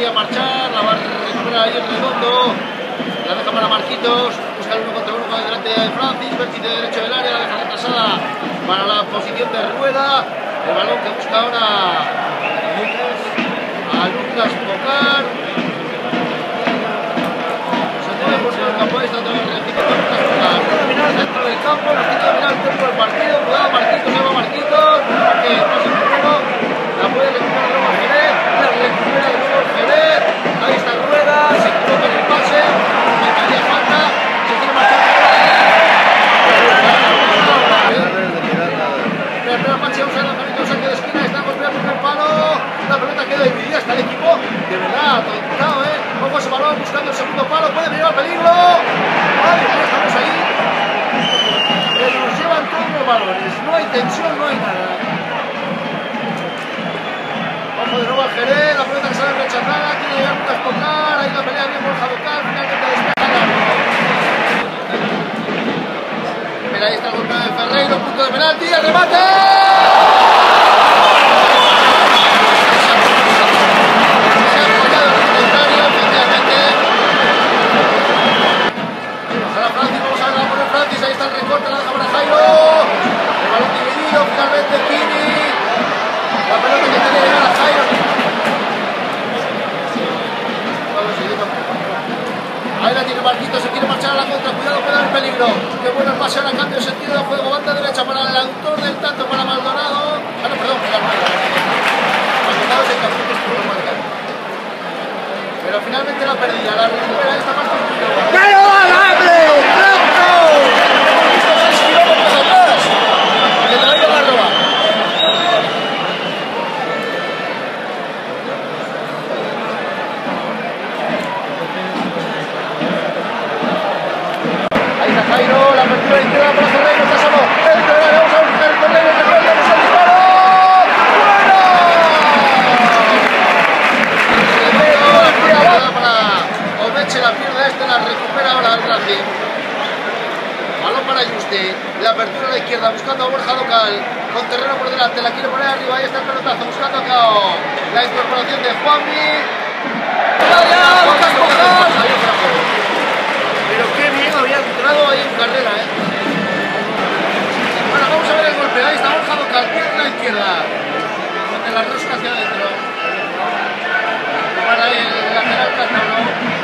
podría marchar, la va a recuperar ahí en redondo, la deja para Marquitos, busca el 1 contra 1 con delante de Francis, vértice derecho del área, la deja retrasada para la posición de Rueda, el balón que busca ahora a Lucas Pocar, se mueve por todo el campo, está todo el recibimiento de Lucas Pocar, dentro del campo, nos tiene que dominar el tiempo del partido, cuidado Marquitos, se va Marquitos, que pase primero, la puede recuperar luego Jerez, la recupera de nuevo Jerez, ahí está Rueda, se equivoca en el pase, me caía falta, se quiere marchar la Pachi, vamos a ver lanzamiento, saque de esquina, está golpeando el palo, la pelota queda dividida, está el equipo de verdad, cuidado, ojo ese balón, buscando el segundo palo, puede venir al peligro, vale, ya estamos ahí, nos llevan todos los balones, no hay tensión, no hay nada. Ojo de nuevo al Jerez, la pelota que sale rechazada, quiere llegar Lucas Pocar, ahí la pelea bien Borja Docal, finalmente despeja la... Pero ahí está el golpe de Ferreiro, punto de penalti, el remate. Se ha apoyado el secretario, efectivamente. Bajará Francis, vamos a ver la poner Francis, ahí está el recorte, la deja para Jairo. El balón dividido, finalmente Kini. La pelota que tiene que llegar a Jairo. Ahí la tiene Marquito, se quiere marchar a la contra, cuidado, puede haber peligro. Qué bueno el pase, ahora cambio de sentido de juego, banda derecha para el autor del tanto, para Maldonado. Ah, no, perdón, para Maldonado es el campeón que estuvo marcando. Pero finalmente la perdida, la recupera esta parte del mundo. ¡Pero abre! ¡Blanco! 6 kilómetros atrás. Que te vaya la roba. Jairo, la apertura izquierda para Ferreiro, está solo, vamos a buscar el Ferreiro, que falla, vamos al disparo, ¡bueno! Para Omeche, la pierde la recupera ahora el Racing, balón para Juste, la apertura a la izquierda, buscando a Borja Docal, con terreno por delante, la quiere poner arriba, ahí está el pelotazo, buscando a Cao, la incorporación de Juanmi, pero qué bien había entrado ahí en carrera, Bueno, vamos a ver el golpe, ahí está Borja Docal, pierde la izquierda, de la rosca hacia adentro, para ahí el lateral cátaro,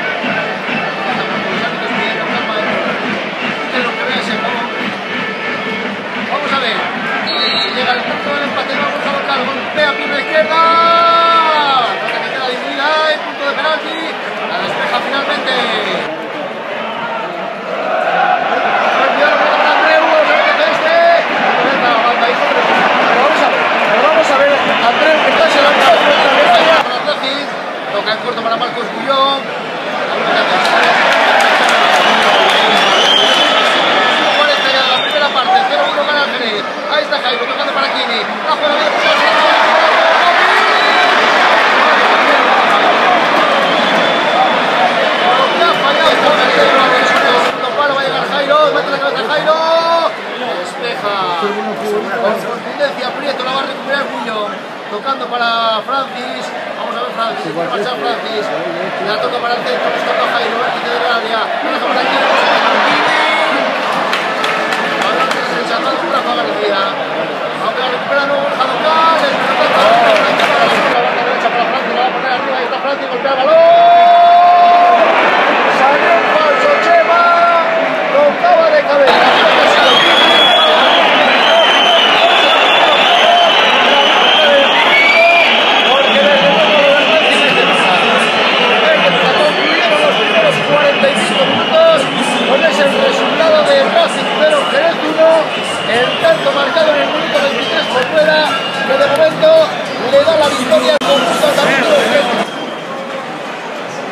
vamos a ver, si llega el punto del empate, Borja Docal, golpea pierna izquierda, la que queda dividida, el punto de penalti, la despeja finalmente. Andreu que está levantado para Francis, toca en corto para Marcos Bullón, 40 ya de la primera parte, 0-1 gana el Jerez, ahí está Jairo tocando para Kini, la juega bien, ha fallado el segundo palo, va a llegar Jairo, mete la cabeza Jairo, despeja, con contundencia Prieto, la va a recuperar Bullón. Tocando para Francis, vamos a ver Francis, quiere marchar Francis, la toca para el centro, buscando a Jairo, vértice del área, la deja para aquí, balón rechazado por Rafa García, aunque la recupera luego Borja Docal, el pelotazo para la banda derecha para Francis, la va a poner arriba, ahí está Francis, golpea el balón, salió un falso Chema, tocaba de cabeza. Con ese resultado de Racing 0, Jerez 1, el tanto marcado en el minuto 23 por Rueda, que de momento le da la victoria al conjunto también de los Jerez.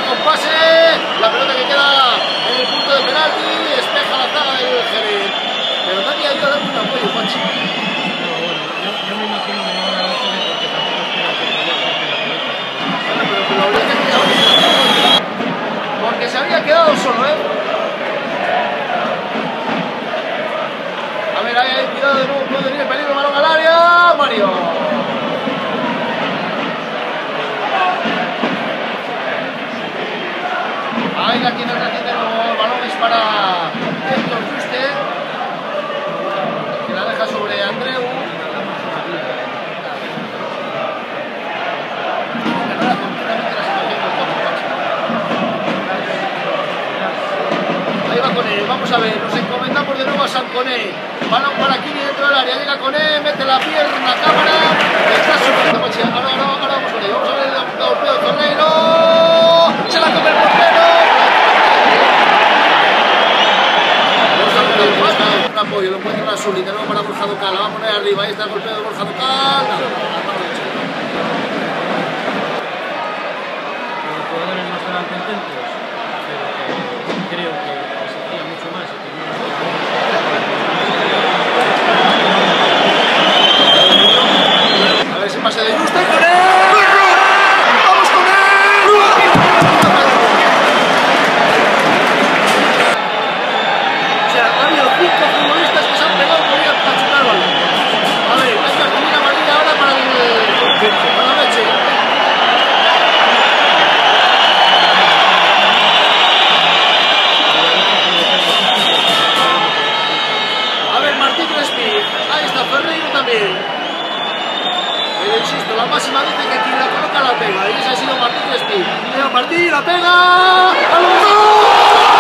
con pase, la pelota que queda en el punto de penalti, despeja la zaga del Jerez. Pero nadie ha ido a darle un apoyo, Pachi. Yo me imagino que no van a dar porque tampoco espera que Pero habría que mirar, porque se había quedado solo, ¿eh? A ver, ahí, cuidado de nuevo, puede venir el peligro, balón al área, Mario. Ahí la tiene el Racing de nuevo, el balón es para Héctor Juste, que la deja sobre Andreu. Ahí va Koné, vamos a ver, nos encomendamos de nuevo a San Koné. Balón para Kini dentro del área, llega Koné, mete la pierna, cámara, está subiendo, Pachi. Ahora vamos con ello, vamos a ver el golpeo de Torreiro, se la come el portero. Un apoyo, lo encuentra la Suli, de nuevo para Borja Ducal, la va a poner arriba, ahí está el golpeo de Borja Ducal. los jugadores no estarán contentos, pero que creo que se hacía mucho más y que no. A ver ese pase de Juste con él. ¡Vamos con él! O sea, ha habido 5 futbolistas que se han pegado por ir a chutar el balón. A ver, hay cartulina amarilla ahora para la leche. A ver, Martín Crespi. Ahí está Ferreiro también. Pero insisto, la máxima dice que quien la coloca la pega. Y ese ha sido Martín Crespi. Llega Martín, la pega. ¡A los dos!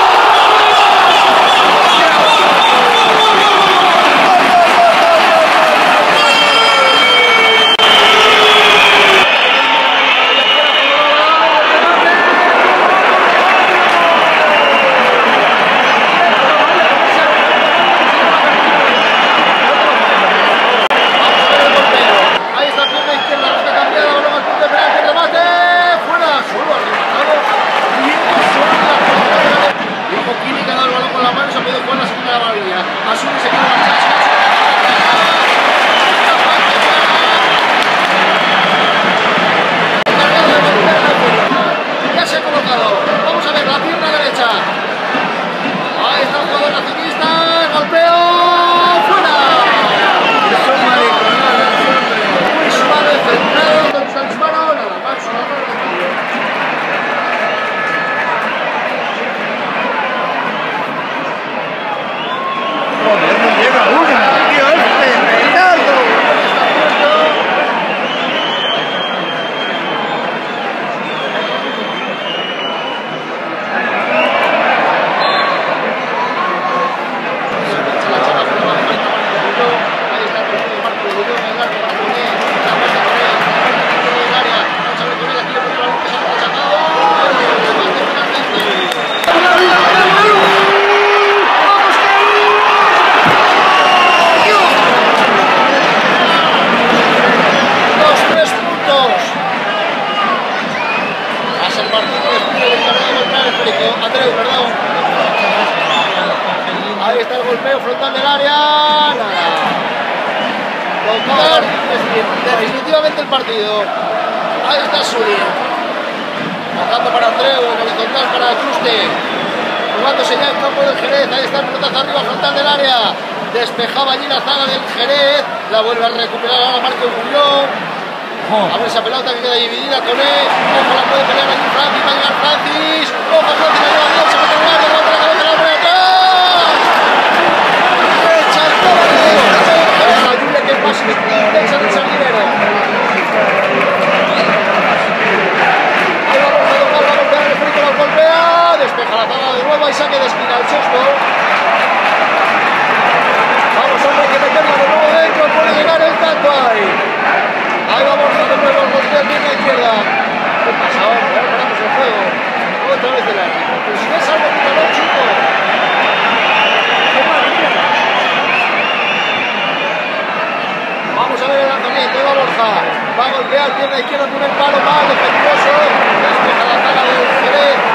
Andreu, perdón. Ahí está el golpeo frontal del área. Nada. Tocar definitivamente el partido. Ahí está Suli. Tocando para Andreu, en horizontal para Juste. Jugándose ya el campo del Jerez. Ahí está el pelotazo arriba frontal del área. Despejaba allí la zaga del Jerez. La vuelve a recuperar ahora Marco Murió. A ver esa pelota que queda dividida con él. Ojo, la puede pelear aquí Francis. Va a llegar Francis. Ojo, Francis la lleva bien. Se mete en el área. Levanta la cabeza. La abre atrás. Echa el tablero. La lluvia que pasa intensa del Sardinero. Ahí va a tocar. Va a golpear el frito. La golpea. Despeja la zaga de nuevo. Ahí saque de esquina el sexto. Vamos, hombre, que meterla de nuevo dentro. Puede llegar el tanto ahí. Ahí vamos de nuevo, golpea bien la izquierda. ¿Qué pasa ahora? Ahora paramos el juego. Otra vez el árbitro. Pero si ves algo, quítalo, chico. Vamos a ver el lanzamiento. Ahí va Borja. Va a golpear pierna izquierda, primer palo, mal, defectuoso. Despeja la zaga del Jerez.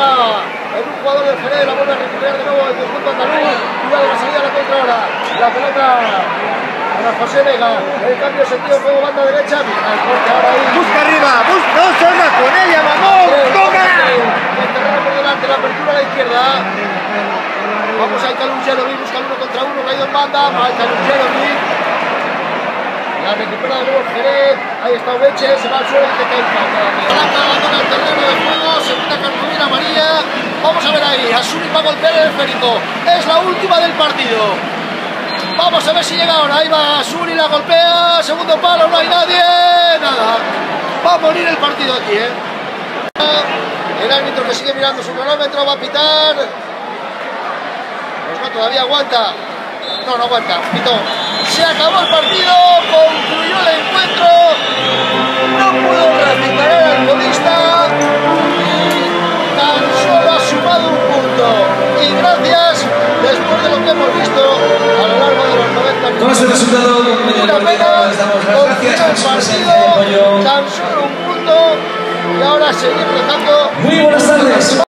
ahora en un jugador del Jerez, la vuelve a recuperar de nuevo el conjunto andaluz. Cuidado la salida de la contra ahora. La pelota para José Vega. El cambio de sentido, juego banda derecha. Mira el corte ahora ahí. Busca arriba, no salga con ella, mamón. ¡Tócala! El terreno por delante, la apertura a la izquierda. Vamos al Calungerovic, busca el 1 contra 1, caído en banda. Va al Calungerovic. La recupera de nuevo el Jerez. Ahí está Ubeche, se va al suelo y se cae el falta. Blanca abandona el terreno de juego, se quita cartulina amarilla. Vamos a ver ahí, Asuni va a golpear el esférico. Es la última del partido. Vamos a ver si llega ahora. Ahí va Asuni, la golpea. Segundo palo, no hay nadie. Nada. Va a morir el partido aquí, ¿eh? El árbitro que sigue mirando su cronómetro va a pitar. Pues no, todavía aguanta. No, no aguanta. Pitó. Se acabó el partido. Concluyó el encuentro. No pudo recuperar al colista. Tan solo ha sumado un punto. Y gracias, después de lo que hemos visto a lo largo de los 90 minutos. ¿Cómo es el resultado? Una pena. Les damos las gracias por su presencia y apoyo. Tan solo un punto. Y ahora seguir dejando. Muy buenas tardes.